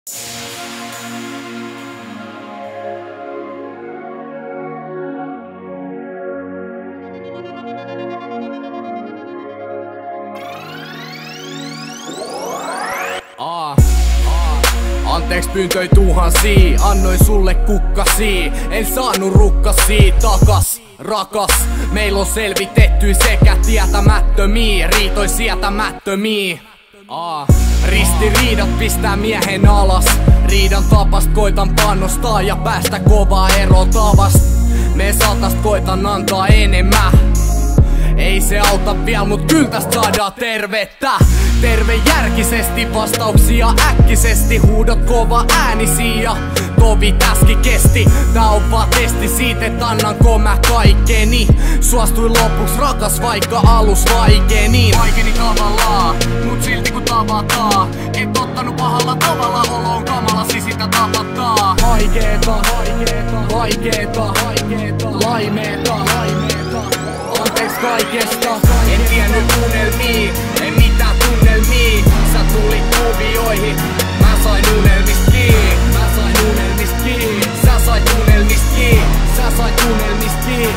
Anteeks pyyntöi tuhansii, annoin sulle kukkasii. En saanut rukkasii takas, rakas. Meil on selvitetty sekä tietämättömiä, riitoi sietämättömiä. Ristiriidat pistää miehen alas. Riidan tapast koitan panostaa ja päästä kovaa erotavast. Me satast koitan antaa enemmän. Ei se auta vielä, mut kyl tästä saadaan tervettä. Tervejärkisesti vastauksia äkkisesti. Huudot kova äänisiä ja tovi täski kesti. Tää on vaan testi siitä, et annanko mä kaikkeni. Suostuin lopuks rakas, vaikka alus vaikeni. Vaikeni tavallaan, mut silti kun tavataan. Et ottanut pahalla tavalla, olo on kamalasi sitä tapattaa. Haikeeta, haikeeta, haikeeta, haikeeta, laimeeta, laimeeta. Anteeks kaikesta, en tiennyt unelmii, en mitään tunnelmii. Sä tulit kuvioihin, mä sain unelmist kiinni. Mä sain unelmist kiinni. Sä sait unelmist kiinni. Sä sait unelmist kiinni.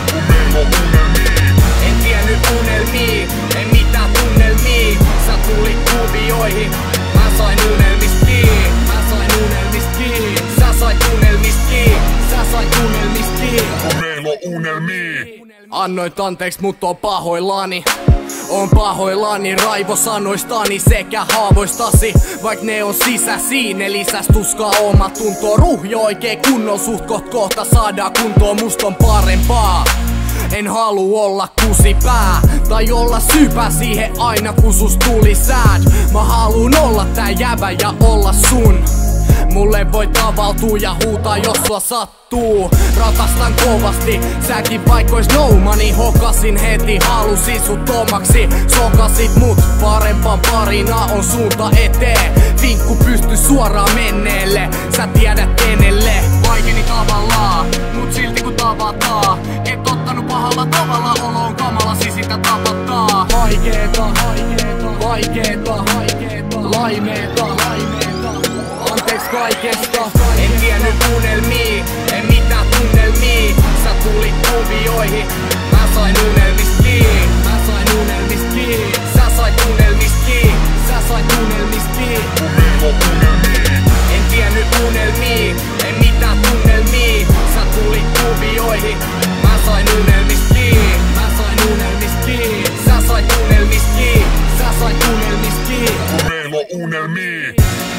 En tiennyt unelmii, en mitään tunnelmii. Sä tulit kuvioihin, mä sain unelmist kiinni. Mä sain unelmist kiinni. Sä sait unelmist kiinni. Sä sait unelmist kiinni. Meillä on unelmii. Annoit anteeks, mut on pahoillani. On pahoillani raivosanoistani sekä haavoistasi. Vaik ne on sisäsi, ne lisäs tuskaa oma tunto. Ruhjo oikein kunnon suht kohta saadaan kuntoon, must on parempaa. En halua olla kusipää tai olla syypää siihen aina kun sus tuli sad. Mä haluun olla tää jävä ja olla sun. Mulle voi tavautua ja huutaa jos sua sattuu. Rakastan kovasti, säkin vaikois no money. Hokasin heti, halusin sut omaksi. Sokasit mut, parempaan parina on suunta eteen. Vinkku pysty suoraan menneelle, sä tiedät kenelle. Vaikeni tavallaan, mut silti kun tavataan. Et ottanut pahalla tavalla, olo on kamalasi sitä tapattaa. Haikeeta, haikeeta, haikeeta, haikeeta, laimeeta, laimeeta. Anteeks kaikesta, en tiennyt unelmii, en mitään tunnelmii. Sä tulit kuvioihin, mä sain unelmist kiinni. Mä sain unelmist kiinni. Sä sait unelmist kiinni. Sä sait unelmist kiinni. En tiennyt unelmii, en mitään tunnelmii. Sä tulit kuvioihin, mä sain unelmist kiinni. Mä sain unelmist kiinni. Sä sait unelmist kiinni. Sä sait unelmist kiinni. Meillä on unelmii.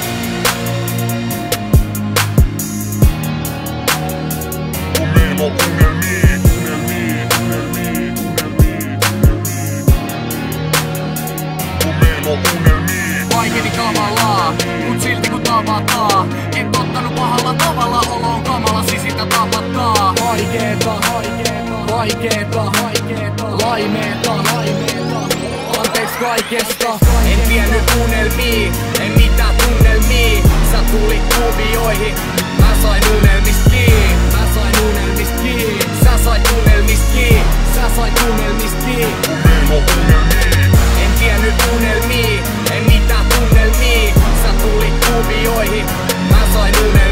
Meillä on unelmii, unelmii, unelmii, unelmii, unelmii. Meillä on unelmii. Vaikeni kamalaa, mut silti kun tavataan. Et ottanut pahalla tavalla, olo on kamalasi sitä tapattaa. Haikeeta, haikeeta, haikeeta, haikeeta, laimeeta, laimeeta. Anteeks kaikesta, en tiennyt unelmii, en mitään tunnelmii. Sä tulit kuvioihin, mä sain unelmist kiinni. Mä sain unelmist kiinni. Sä sait unelmist kiinni. Sä sait unelmist kiinni. Meillä on unelmii. En tiennyt unelmii, en mitään tunnelmii. Sä tulit kuvioihin, mä sain unelmist.